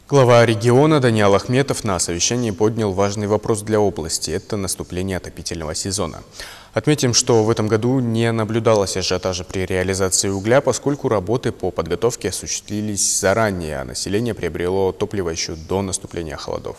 Глава региона Даниал Ахметов на совещании поднял важный вопрос для области – это наступление отопительного сезона. Отметим, что в этом году не наблюдалось ажиотажа при реализации угля, поскольку работы по подготовке осуществились заранее, а население приобрело топливо еще до наступления холодов.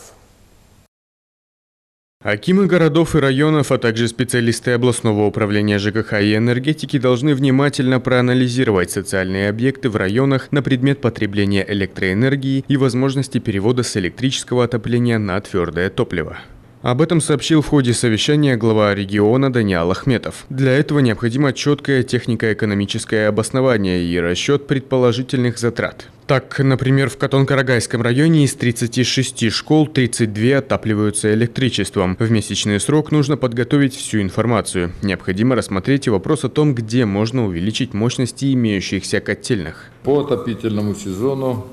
Акимы городов и районов, а также специалисты областного управления ЖКХ и энергетики должны внимательно проанализировать социальные объекты в районах на предмет потребления электроэнергии и возможности перевода с электрического отопления на твердое топливо. Об этом сообщил в ходе совещания глава региона Даниал Ахметов. Для этого необходимо четкое технико-экономическое обоснование и расчет предположительных затрат. Так, например, в Катон-Карагайском районе из 36 школ 32 отапливаются электричеством. В месячный срок нужно подготовить всю информацию. Необходимо рассмотреть и вопрос о том, где можно увеличить мощности имеющихся котельных. По отопительному сезону,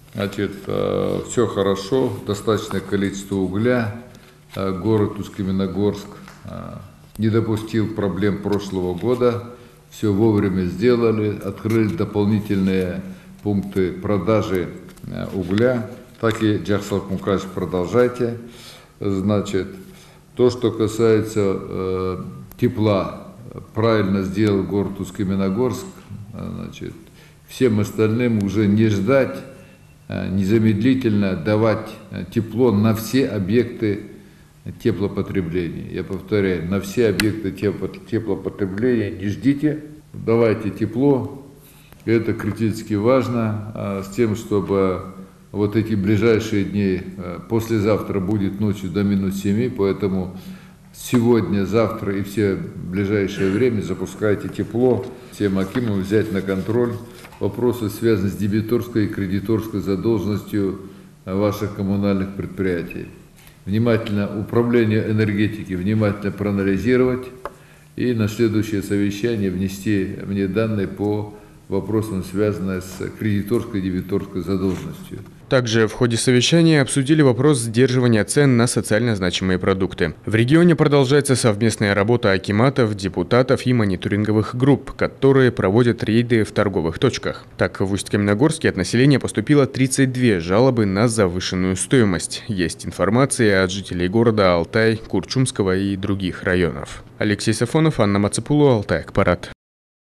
все хорошо, достаточное количество угля. Город Усть-Каменогорск не допустил проблем прошлого года, все вовремя сделали, открыли дополнительные пункты продажи угля. Так и, Джахсалк Мукаш, продолжайте. Значит, то, что касается тепла, правильно сделал город Усть-Каменогорск. Значит, всем остальным уже не ждать, незамедлительно давать тепло на все объекты теплопотребления. Я повторяю, на все объекты теплопотребления не ждите, давайте тепло. Это критически важно, с тем, чтобы вот эти ближайшие дни, послезавтра будет ночью до -7, поэтому сегодня, завтра и все ближайшее время запускайте тепло. Всем акимам взять на контроль вопросы, связанные с дебиторской и кредиторской задолженностью ваших коммунальных предприятий. Внимательно управление энергетики, внимательно проанализировать и на следующее совещание внести мне данные по вопросам, связанным с кредиторской и дебиторской задолженностью. Также в ходе совещания обсудили вопрос сдерживания цен на социально значимые продукты. В регионе продолжается совместная работа акиматов, депутатов и мониторинговых групп, которые проводят рейды в торговых точках. Так, в Усть-Каменогорске от населения поступило 32 жалобы на завышенную стоимость. Есть информация от жителей города Алтай, Курчумского и других районов. Алексей Сафонов, Анна Мацепулу, Алтай Акпарат.